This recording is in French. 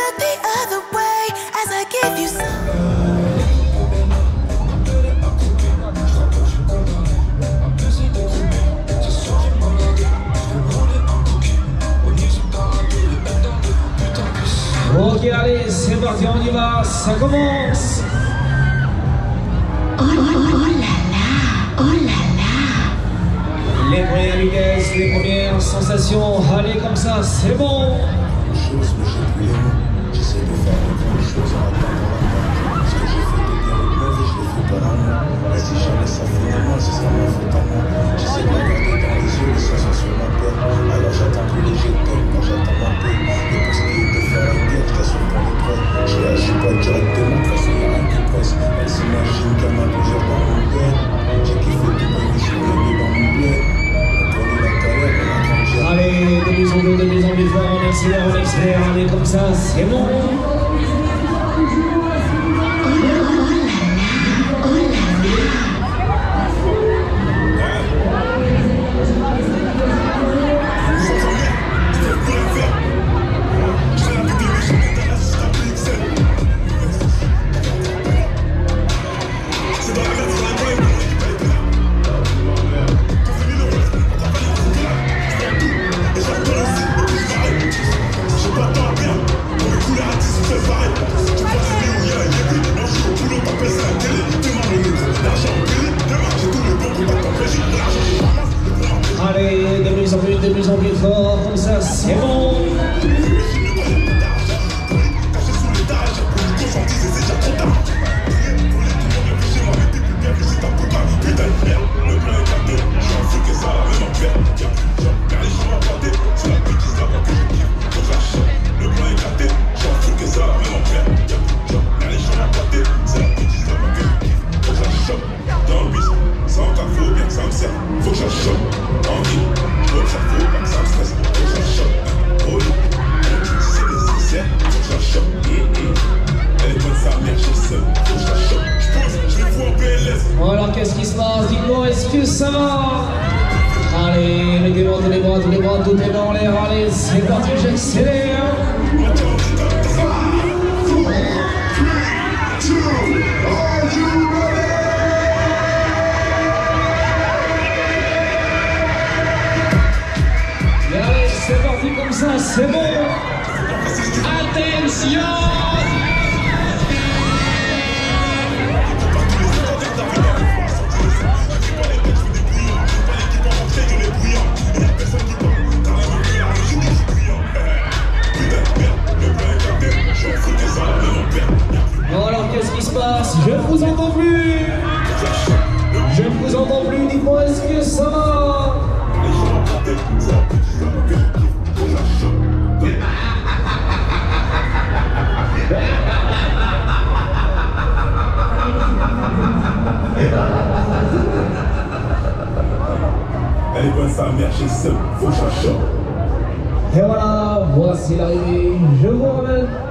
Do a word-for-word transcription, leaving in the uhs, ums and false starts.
look the other way as I give you some. Ok, allez, c'est parti, on y va, ça commence. Oh, oh, oh là là, oh là là. Les premières vitesses, les premières sensations, allez comme ça, c'est bon. Chose, mais j'ai plus les mots. J'essaie de faire de bonnes choses en attendant la fin. Ce que j'ai fait de bien ou de mauvais, je l'ai fait par amour. Mais si jamais ça finit mal, ce sera ma faute à moi. J'essaie de regarder dans les yeux les sensations ma peur. Alors j'attends tous les jets de peine quand j'attends ma paix. Et pour ce qui est de faire la guerre, je t'assure pour les preuves. Je réagis pas directement, de toute façon y'a rien qui presse. Elle s'imagine qu'elle m'a plusieurs dans mon cœur. J'ai kiffé tout comme je suis venu dans mon bled. Allez, de plus en plus, de plus en plus fort, on accélère, on accélère, allez comme ça, c'est bon. Allez, de plus en plus, de plus en plus fort, comme ça, c'est bon. Alors qu'est-ce qui se passe? Dites-moi, est-ce que ça va? Allez, mettez-moi tous les bras, tous les bras, tout est dans l'air. Allez, c'est parti, j'accélère. Et allez, c'est parti comme ça, c'est bon. Attention! Alors qu'est-ce qui se passe? Je ne vous entends plus. Je ne vous entends plus, dites-moi, est-ce que ça va? Elle est bonne sa mère, j'ai seul, faut que je la chope. Et voilà, voici l'arrivée, je vous ramène.